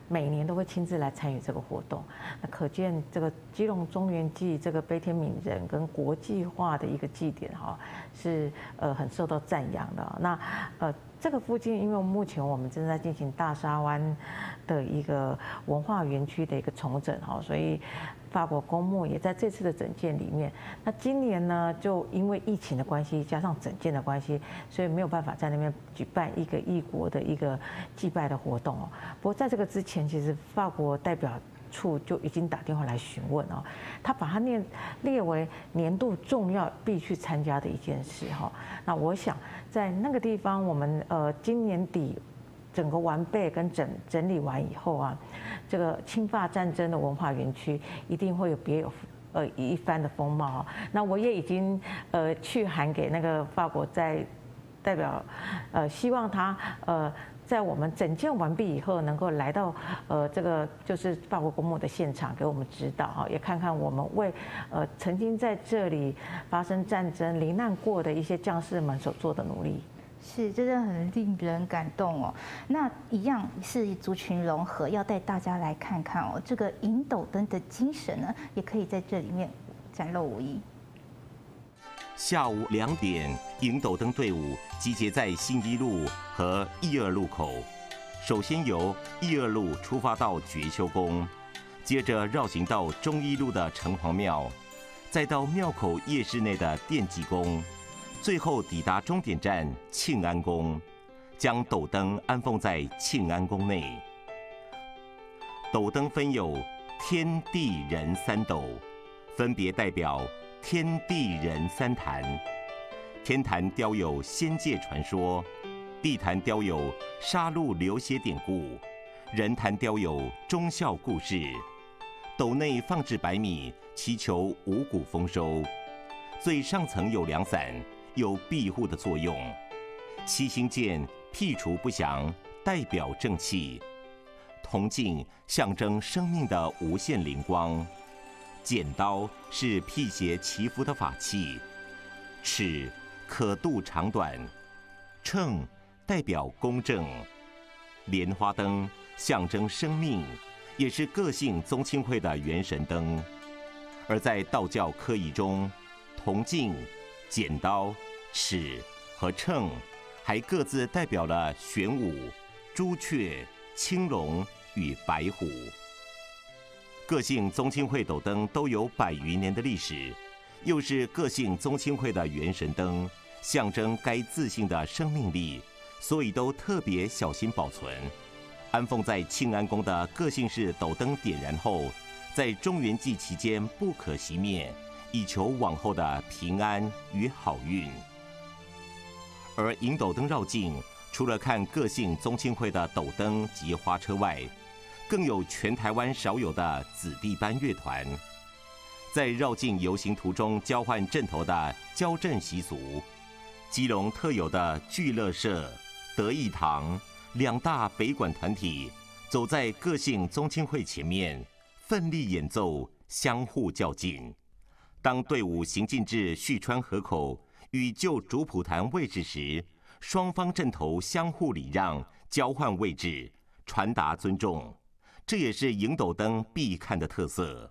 每年都会亲自来参与这个活动。那可见这个基隆中元祭这个悲天悯人跟国际化的一个祭典哈，是呃很受到赞扬的。那呃这个附近，因为目前我们正在进行大沙湾的一个文化园区的一个重整哈，所以法国公墓也在这次的整建里面。那今年呢，就因为疫情的关系，加上整建的关系，所以没有办法在那边举办一个异国的一个祭拜的活动哦。不过在这个之前，其实法国代表处就已经打电话来询问哦，他把它列列为年度重要必须参加的一件事哈。那我想在那个地方，我们呃今年底整个完备跟整整理完以后啊，这个清法战争的文化园区一定会有别有呃一番的风貌哈。那我也已经呃去函给那个法国在代表，呃希望他呃。在我们整建完毕以后，能够来到呃这个就是法国公墓的现场，给我们指导哈，也看看我们为呃曾经在这里发生战争罹难过的一些将士们所做的努力。 是，真的很令人感动哦。那一样是族群融合，要带大家来看看哦，这个银斗灯的精神呢，也可以在这里面展露无遗。 下午两点，银斗灯队伍集结在新一路和义二路口。首先由义二路出发到觉修宫，接着绕行到中一路的城隍庙，再到庙口夜市内的奠济宫，最后抵达终点站庆安宫，将斗灯安奉在庆安宫内。斗灯分有天地人三斗，分别代表天地人三坛。天坛雕有仙界传说，地坛雕有杀戮流血典故，人坛雕有忠孝故事。斗内放置百米，祈求五谷丰收。最上层有两伞，有庇护的作用。七星剑辟除不祥，代表正气。铜镜象征生命的无限灵光。剪刀是辟邪祈福的法器。尺可度长短。秤代表公正。莲花灯象征生命，也是个性宗亲会的元神灯。而在道教科仪中，铜镜、剪刀、尺和秤还各自代表了玄武、朱雀、青龙与白虎。个性宗亲会斗灯都有百余年的历史，又是个性宗亲会的元神灯，象征该自信的生命力，所以都特别小心保存。安奉在庆安宫的个性式斗灯点燃后，在中元祭期间不可熄灭，以求往后的平安与好运。而银斗灯绕境，除了看个性宗亲会的斗灯及花车外，更有全台湾少有的子弟班乐团，在绕境游行途中交换阵头的交阵习俗，基隆特有的聚乐社、德义堂两大北管团体，走在个性宗亲会前面，奋力演奏，相互较劲。当队伍行进至旭川河口与旧主普坛位置时，双方阵头相互礼让，交换位置，传达尊重。这也是银斗灯必看的特色。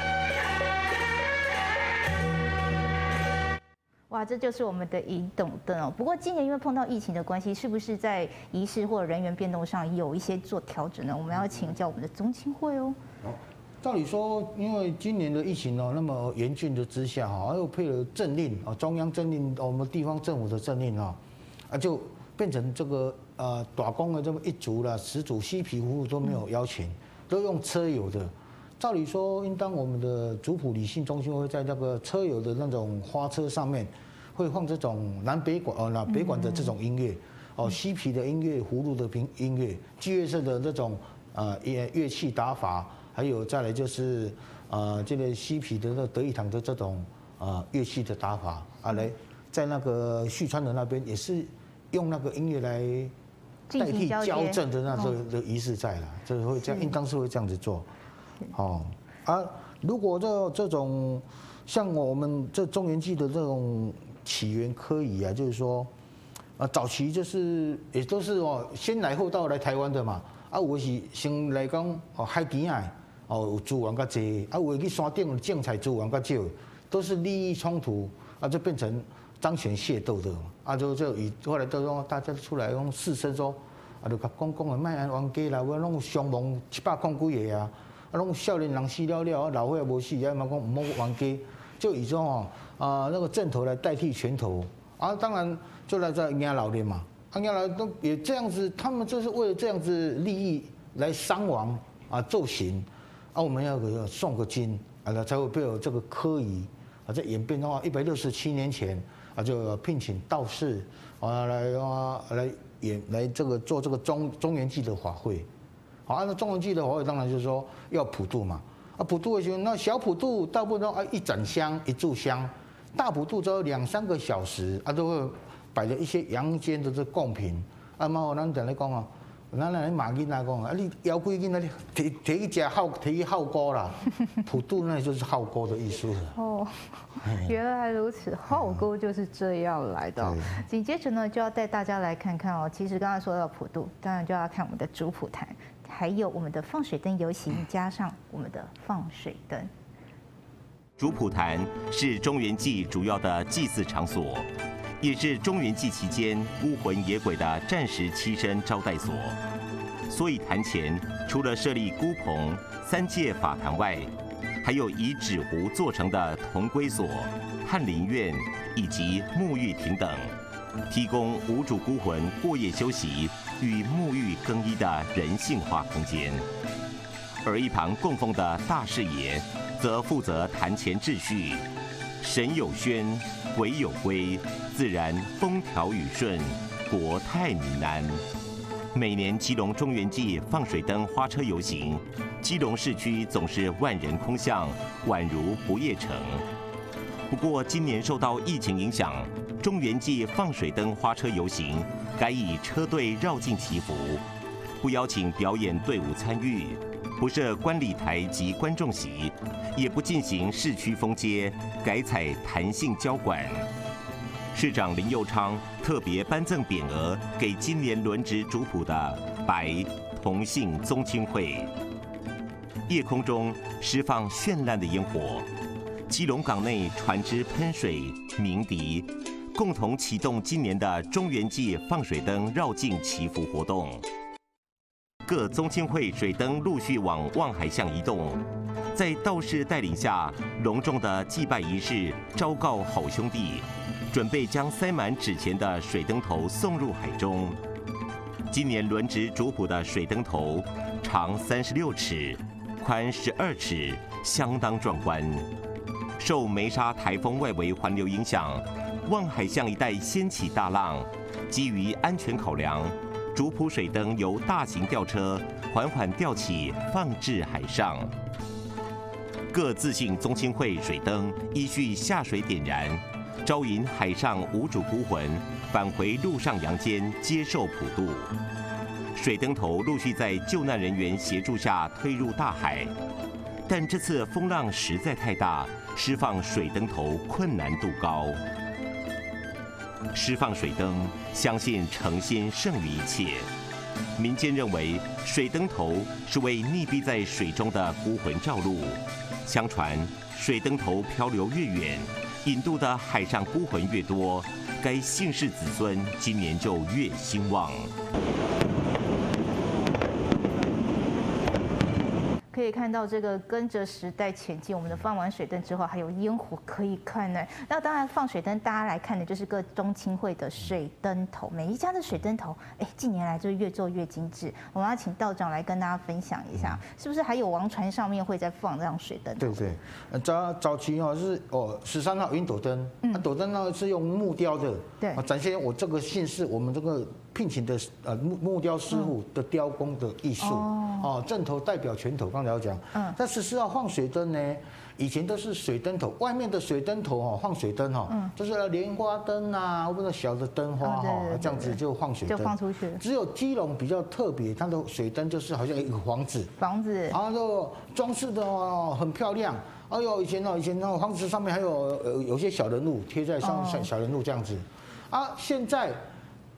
哇，这就是我们的银斗灯哦。不过今年因为碰到疫情的关系，是不是在仪式或者人员变动上有一些做调整呢？我们要请教我们的宗亲会哦。 好，照理说，因为今年的疫情哦那么严峻的之下哈，又配合政令啊，中央政令，我们地方政府的政令啊，啊就变成这个呃打工的这么一族啦，十组嬉皮服务都没有邀请，都用车友的。照理说，应当我们的族谱理性中心会在那个车友的那种花车上面，会放这种南北管哦，南北管的这种音乐，哦，嬉皮的音乐、葫芦的音音乐、剧乐社的这种呃乐乐器打法，还有再来就是呃这个嬉皮的那德义堂的这种呃乐器的打法啊，来在那个旭川的那边也是用那个音乐来代替交阵的那种的仪式在了，就是会这样，应当是会这样子做。哦，啊，如果这这种像我们这中元祭的这种起源科仪啊，就是说，啊，早期就是也都是哦，先来后到来台湾的嘛， 啊，有的是先来讲哦海边啊，哦有资源较济，啊有的去山顶种菜资源较少，都是利益冲突，啊就变成张权械斗的，啊就就以后来都说大家出来用士绅说，啊就甲讲讲的卖安冤家啦，我拢有伤亡七百空几个啊，啊拢少年人死了了，老岁无死，啊嘛讲唔好冤家，就以这种哦啊那个阵头来代替拳头，啊当然就来在赢老的嘛。啊，原来都也这样子，他们就是为了这样子利益来伤亡啊，奏刑啊，我们要给送个金啊，才会被有这个科仪啊，这演变的话，一百六十七年前啊，就聘请道士啊来啊来演来这个做这个中中元祭的法会，好，按照中元祭的法会，当然就是说要普渡嘛，啊普渡的时候，那小普渡大部分都啊一盏香一炷香，大普渡只有两三个小时啊，都会。摆了一些阳间的这贡品，啊嘛，咱常咧讲哦，咱来骂囡仔讲啊，你摇几囡仔，你提提去食好，提去好锅啦，普渡那就是好锅的意思。 哦，原来如此，好锅就是这样来的。紧接着呢，就要带大家来看看哦，其实刚才说到普渡，当然就要看我们的主普坛，还有我们的放水灯游行，加上我们的放水灯。 主普坛是中元祭主要的祭祀场所。也是中元祭期间孤魂野鬼的暂时栖身招待所，所以坛前除了设立孤棚、三界法坛外，还有以纸糊做成的同归所、翰林院以及沐浴亭等，提供无主孤魂过夜休息与沐浴更衣的人性化空间。而一旁供奉的大士爷，则负责坛前秩序，神有宣，鬼有归。自然风调雨顺，国泰民安。每年基隆中元祭放水灯花车游行，基隆市区总是万人空巷，宛如不夜城。不过今年受到疫情影响，中元祭放水灯花车游行改以车队绕境祈福，不邀请表演队伍参与，不设观礼台及观众席，也不进行市区封街，改采弹性交管。市长林右昌特别颁赠匾额给今年轮值主普的白同姓宗亲会。夜空中释放绚烂的烟火，基隆港内船只喷水鸣笛，共同启动今年的中元祭放水灯绕境祈福活动。各宗亲会水灯陆续往望海巷移动，在道士带领下，隆重的祭拜仪式昭告好兄弟。准备将塞满纸钱的水灯头送入海中。今年轮值主普的水灯头长三十六尺，宽十二尺，相当壮观。受梅沙台风外围环流影响，望海巷一带掀起大浪。基于安全考量，主普水灯由大型吊车缓缓吊起，放置海上。各自姓宗亲会水灯依序下水点燃。招引海上无主孤魂返回陆上阳间接受普渡，水灯头陆续在救难人员协助下推入大海，但这次风浪实在太大，释放水灯头困难度高。释放水灯，相信诚心胜于一切。民间认为水灯头是为溺毙在水中的孤魂照路，相传水灯头漂流越远，引渡的海上孤魂越多，该姓氏子孙今年就越兴旺。 可以看到这个跟着时代前进，我们的放完水灯之后，还有烟火可以看呢。那当然放水灯，大家来看的就是各中亲会的水灯头，每一家的水灯头，哎，近年来就越做越精致。我们要请道长来跟大家分享一下，是不是还有王船上面会再放这样水灯头？ 对对，呃早早期哦是哦十三号云斗灯，嗯，斗灯呢是用木雕的， 对， 啊展现我这个姓氏，我们这个聘请的呃木木雕师傅的雕工的艺术，哦，正头代表拳头，刚才要讲，嗯，在十四号放水灯呢，以前都是水灯头，外面的水灯头哦放水灯哈，嗯，就是莲花灯啊，或者小的灯花哈，这样子就放水灯， 就放出去。只有基隆比较特别，它的水灯就是好像一个房子， 房子， 然后就装饰的哦很漂亮。哎呦，以前哦，以前那种房子上面还有呃有些小人物贴在上，小人物这样子，啊，现在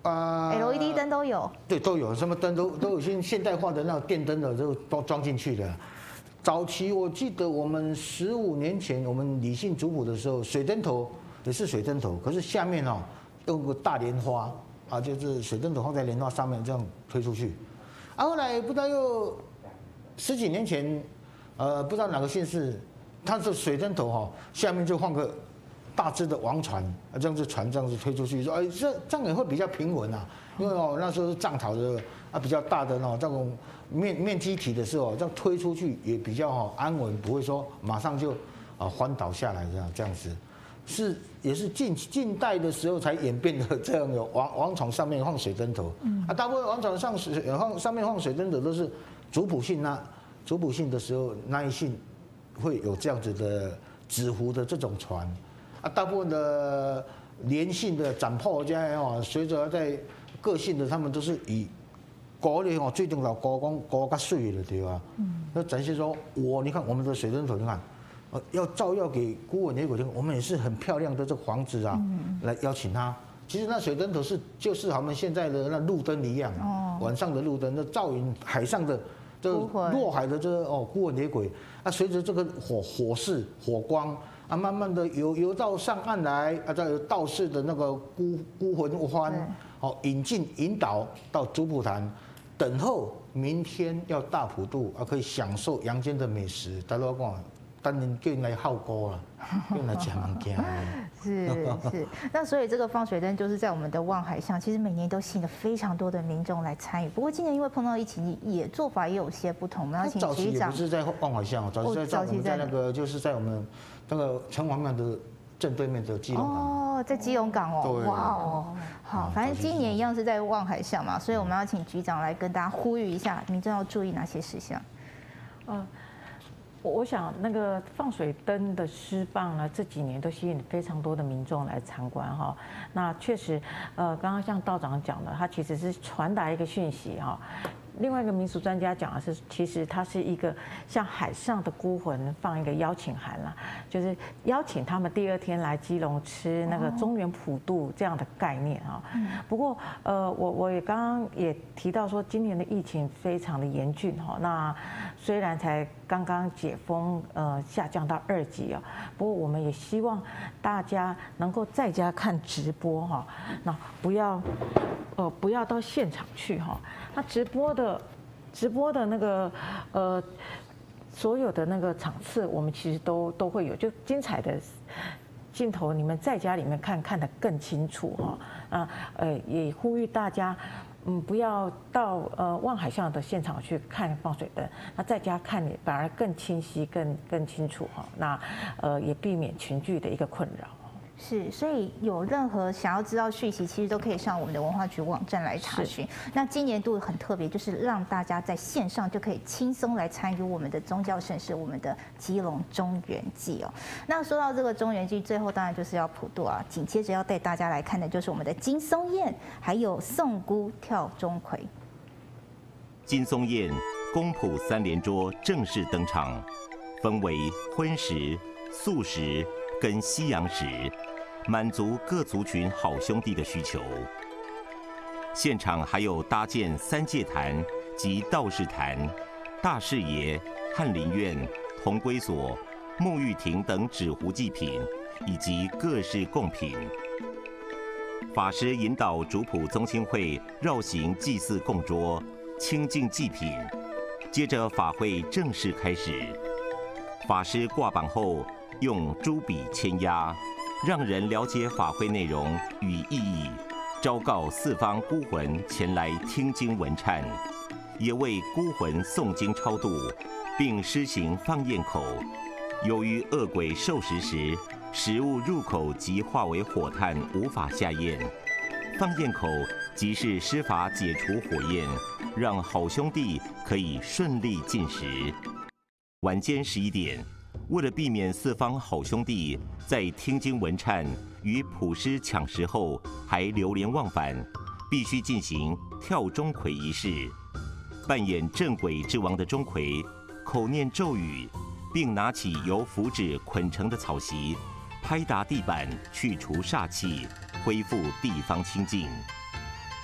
啊 ，L E D 灯都有， 对，都有，什么灯都都有现现代化的那种电灯的都都装进去的。早期我记得我们十五年前我们理性族谱的时候，水灯头也是水灯头，可是下面哦用个大莲花啊，就是水灯头放在莲花上面这样推出去。啊，后来不知道又十几年前，呃，不知道哪个县市，它的水灯头哈下面就放个大只的王船，啊，这样子船这样子推出去，说哎这这样也会比较平稳啊，因为哦那时候是涨潮的啊比较大的那种这种面面积体的时候，这样推出去也比较哈安稳，不会说马上就啊翻倒下来这样这样子，是也是近近代的时候才演变的这样的王王船上面放水灯头，嗯啊大部分王船上水放上面放水灯头都是族谱性那族谱性的时候那一性会有这样子的纸糊的这种船。啊，大部分的连性的斩破家哦，随着在个性的，他们都是以高的哦，最重要高光高较水的对吧？嗯，那展现说，我你看我们的水灯头，你看，呃，要照耀给孤稳野鬼听，我们也是很漂亮的这个房子啊，嗯、来邀请他。其实那水灯头是就是我们现在的那路灯一样，哦、晚上的路灯，那照引海上的。这落海的这哦孤魂野鬼，啊，随着这个火火势火光啊，慢慢的游游到上岸来啊，再由道士的那个孤孤魂幡哦引进引导到族谱坛，等候明天要大普渡啊，可以享受阳间的美食。大家讲，当然叫人来好歌啦，用来吃物件。 是是，那所以这个放水灯就是在我们的望海巷，其实每年都吸引了非常多的民众来参与。不过今年因为碰到疫情，也做法也有些不同。我们要请局长。 早期也不是在望海巷，早期在在我们在那个就是在我们那个城隍庙的正对面的基隆港。 哦，在基隆港哦，哇哦，好，反正今年一样是在望海巷嘛，所以我们要请局长来跟大家呼吁一下，民众要注意哪些事项。 嗯。我想那个放水灯的施放呢，这几年都吸引非常多的民众来参观哈。那确实，呃，刚刚像道长讲的，它其实是传达一个讯息哈。另外一个民俗专家讲的是，其实它是一个像海上的孤魂放一个邀请函啦，就是邀请他们第二天来基隆吃那个中元普渡这样的概念啊。不过呃，我我也刚刚也提到说，今年的疫情非常的严峻哈。那虽然才刚刚解封，呃，下降到二级啊，不过我们也希望大家能够在家看直播哈，那不要呃不要到现场去哈。那直播的，直播的那个，呃，所有的那个场次，我们其实都都会有，就精彩的镜头，你们在家里面看看得更清楚哈。啊，呃，也呼吁大家，嗯，不要到呃望海巷的现场去看放水灯，那在家看你反而更清晰、更更清楚哈。那呃，也避免群聚的一个困扰。 是，所以有任何想要知道讯息，其实都可以上我们的文化局网站来查询。那今年度很特别，就是让大家在线上就可以轻松来参与我们的宗教盛事，我们的基隆中元祭哦。那说到这个中元祭，最后当然就是要普渡啊，紧接着要带大家来看的就是我们的金松宴，还有送姑跳钟馗。 金松宴公谱三连桌正式登场，分为荤食、素食跟西洋食。满足各族群好兄弟的需求。现场还有搭建三界坛及道士坛、大士爷、翰林院、同归所、沐浴亭等纸糊祭品，以及各式贡品。法师引导主普宗亲会绕行祭祀供桌，清净祭品。接着法会正式开始。法师挂榜后，用朱笔签押。让人了解法会内容与意义，昭告四方孤魂前来听经闻忏，也为孤魂诵经超度，并施行放焰口。由于恶鬼受食时，食物入口即化为火炭，无法下咽。放焰口即是施法解除火焰，让好兄弟可以顺利进食。晚间十一点。为了避免四方好兄弟在听经闻忏与普师抢食后还流连忘返，必须进行跳钟馗仪式。扮演镇鬼之王的钟馗，口念咒语，并拿起由符纸捆成的草席，拍打地板，去除煞气，恢复地方清净。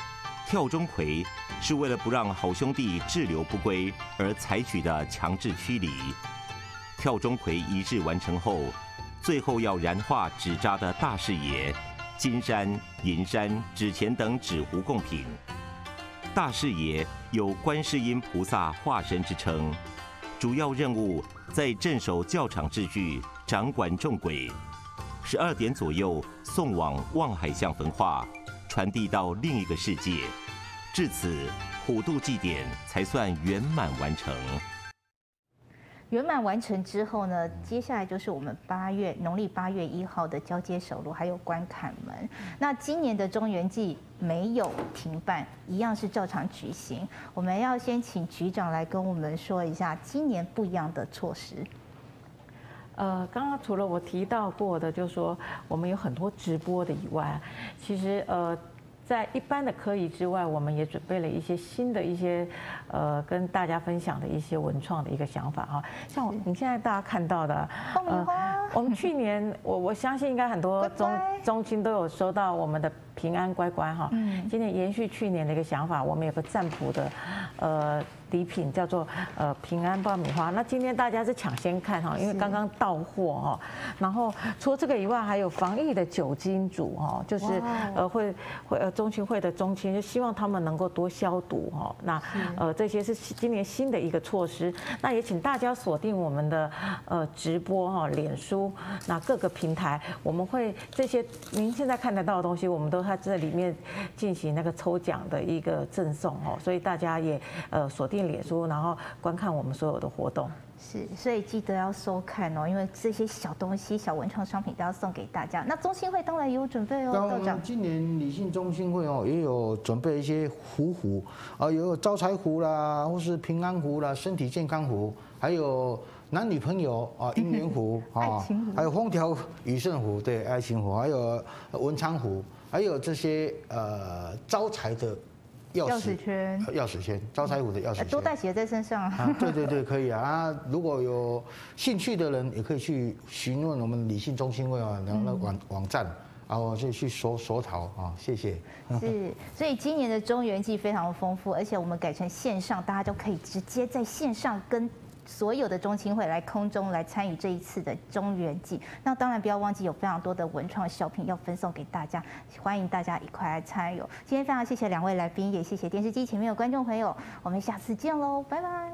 跳钟馗是为了不让好兄弟滞留不归而采取的强制驱离。跳钟馗仪式完成后，最后要燃化纸扎的大士爷、金山、银山、纸钱等纸糊贡品。大士爷有观世音菩萨化身之称，主要任务在镇守教场秩序，掌管众鬼。十二点左右送往望海巷焚化，传递到另一个世界。至此，普渡祭典才算圆满完成。 圆满完成之后呢，接下来就是我们八月农历八月一号的交接首路，还有关坎门。那今年的中元祭没有停办，一样是照常举行。我们要先请局长来跟我们说一下今年不一样的措施。 呃，刚刚除了我提到过的，就是说我们有很多直播的以外，其实呃。在一般的科仪之外，我们也准备了一些新的一些，呃，跟大家分享的一些文创的一个想法哈。像你现在大家看到的， 呃， 我们去年我我相信应该很多中中青都有收到我们的平安乖乖哈。嗯。今年延续去年的一个想法，我们有个占卜的，呃。礼品叫做呃平安爆米花，那今天大家是抢先看哈，因为刚刚到货哈。然后除了这个以外，还有防疫的酒精组哈，就是呃会会呃中青会的中青，就希望他们能够多消毒哈。那呃这些是今年新的一个措施，那也请大家锁定我们的呃直播哈，脸书那各个平台，我们会这些您现在看得到的东西，我们都在这里面进行那个抽奖的一个赠送哦，所以大家也呃锁定脸书，然后观看我们所有的活动。 是，所以记得要收看哦，因为这些小东西、小文创商品都要送给大家。那中青会当然也有准备哦，道长。 今年理性中青会哦也有准备一些壶壶啊，有招财壶啦，或是平安壶啦，身体健康壶，还有男女朋友啊姻缘壶啊，还有风调雨顺壶，对，爱情壶，还有文昌壶，还有这些呃招财的。 钥匙圈， 钥匙圈，招财壶的钥匙圈， 多带几个在身上啊！对对对，可以啊！啊，如果有兴趣的人，也可以去询问我们理性中心会啊，然后那网网站，然后就去索索讨啊！谢谢。 是，所以今年的中元祭非常丰富，而且我们改成线上，大家都可以直接在线上跟所有的中青会来空中来参与这一次的中元祭。那当然不要忘记有非常多的文创小品要分送给大家，欢迎大家一块来参与。今天非常谢谢两位来宾，也谢谢电视机前面的观众朋友，我们下次见喽，拜拜。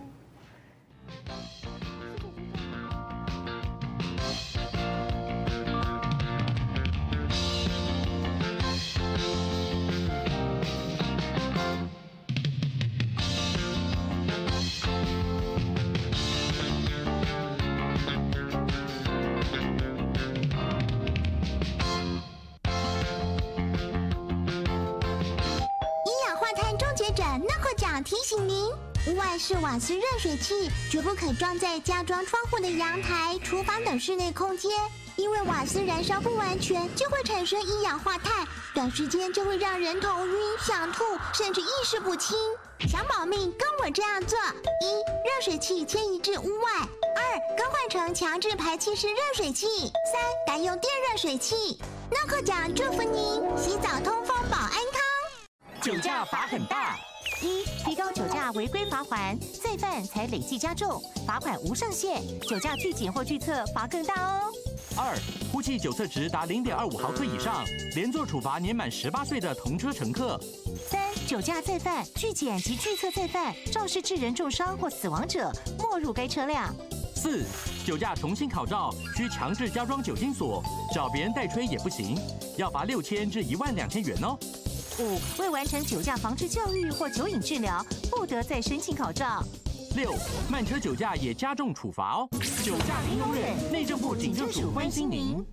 提醒您，屋外式瓦斯热水器绝不可装在加装窗户的阳台、厨房等室内空间，因为瓦斯燃烧不完全，就会产生一氧化碳，短时间就会让人头晕、想吐，甚至意识不清。想保命，跟我这样做：一、热水器迁移至屋外；二、更换成强制排气式热水器；三、改用电热水器。诺克奖祝福您洗澡通风保安康。 酒驾罚很大。一、提高酒驾违规罚锾，再犯才累计加重，罚款无上限，酒驾拒检或拒测罚更大哦。 二、呼气酒测值达零点二五毫克以上，连坐处罚年满十八岁的同车乘客。 三、酒驾再犯、拒检及拒测再犯，肇事致人重伤或死亡者，没入该车辆。 四、酒驾重新考照，需强制加装酒精锁，找别人代吹也不行，要罚六千至一万两千元哦。 五、未完成酒驾防治教育或酒瘾治疗，不得再申请考照。 六、慢车酒驾也加重处罚哦。酒驾零容忍，内政部警政署关心您。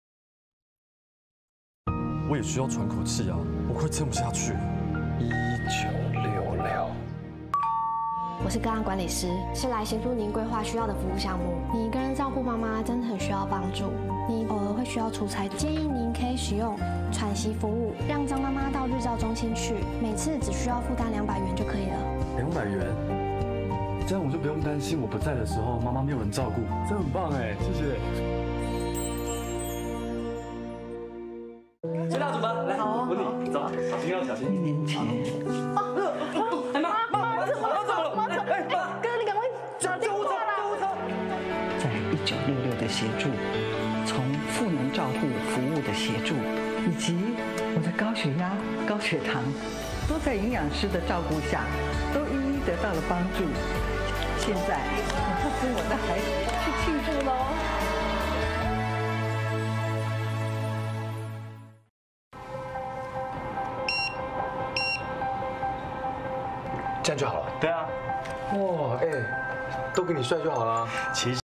我也需要喘口气啊，我快撑不下去了。一九六六。 我是个案管理师，是来协助您规划需要的服务项目。你一个人照顾妈妈真的很需要帮助，你偶尔会需要出差，建议您可以使用喘息服务，让张妈妈到日照中心去，每次只需要负担两百元就可以了。 两百元，这样我就不用担心我不在的时候妈妈没有人照顾，这很棒哎，谢谢。 先大主吧，来，我你走，小心要小心。一年前。哎妈妈妈怎么了？怎么了？哎妈， 哥，你赶快叫救护车！救护车！ 在一九六六的协助，从赋能照护服务的协助，以及我的高血压、高血糖，都在营养师的照顾下，都一一得到了帮助。现在我要跟我的孩子去庆祝喽！ 这样就好了。对啊。哇，哎，都给你帅就好了。其实。